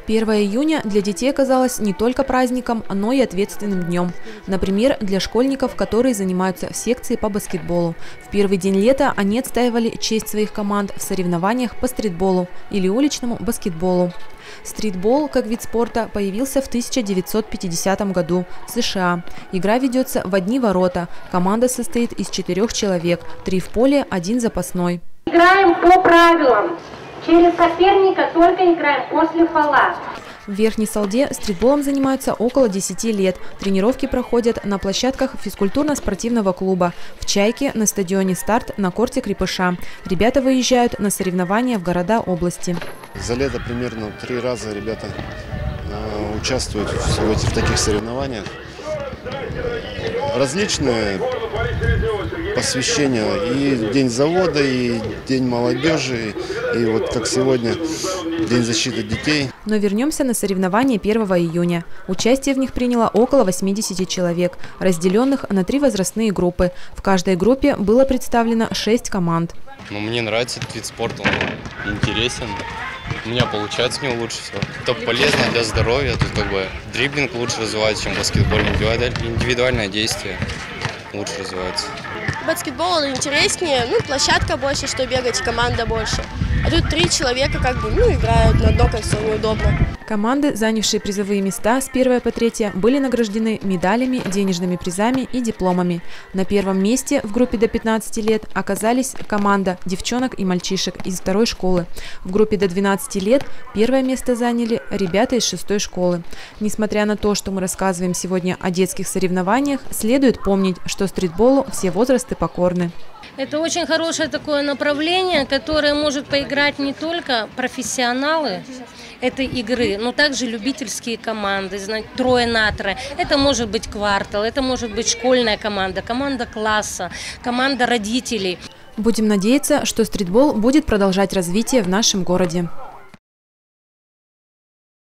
1 июня для детей оказалось не только праздником, но и ответственным днем. Например, для школьников, которые занимаются в секции по баскетболу. В первый день лета они отстаивали честь своих команд в соревнованиях по стритболу или уличному баскетболу. Стритбол, как вид спорта, появился в 1950 году в США. Игра ведется в одни ворота. Команда состоит из 4 человек, 3 в поле, 1 запасной. Играем по правилам. Через соперника только играем после фола. В Верхней Салде стритболом занимаются около 10 лет. Тренировки проходят на площадках физкультурно-спортивного клуба, в «Чайке», на стадионе «Старт», на корте «Крепыша». Ребята выезжают на соревнования в города области. За лето примерно 3 раза ребята участвуют в таких соревнованиях. Различные посвящения, и День завода, и День молодежи, и вот как сегодня День защиты детей. Но вернемся на соревнования 1 июня. Участие в них приняло около 80 человек, разделенных на 3 возрастные группы. В каждой группе было представлено 6 команд. Мне нравится этот вид спорта, он интересен. У меня получается в него лучше всего. Это полезно для здоровья, тут как бы дриблинг лучше развивается, чем баскетбол, индивидуальное действие лучше развивается. Баскетбол он интереснее, площадка больше, что бегать, команда больше. А тут 3 человека играют на одно кольцо, неудобно. Команды, занявшие призовые места с 1 по 3, были награждены медалями, денежными призами и дипломами. На первом месте в группе до 15 лет оказались команда девчонок и мальчишек из 2 школы. В группе до 12 лет 1 место заняли ребята из 6 школы. Несмотря на то, что мы рассказываем сегодня о детских соревнованиях, следует помнить, что стритболу все возрасты покорны. Это очень хорошее такое направление, которое может поиграть не только профессионалы этой игры, но также любительские команды, 3 на 3. Это может быть квартал, это может быть школьная команда, команда класса, команда родителей. Будем надеяться, что стритбол будет продолжать развитие в нашем городе.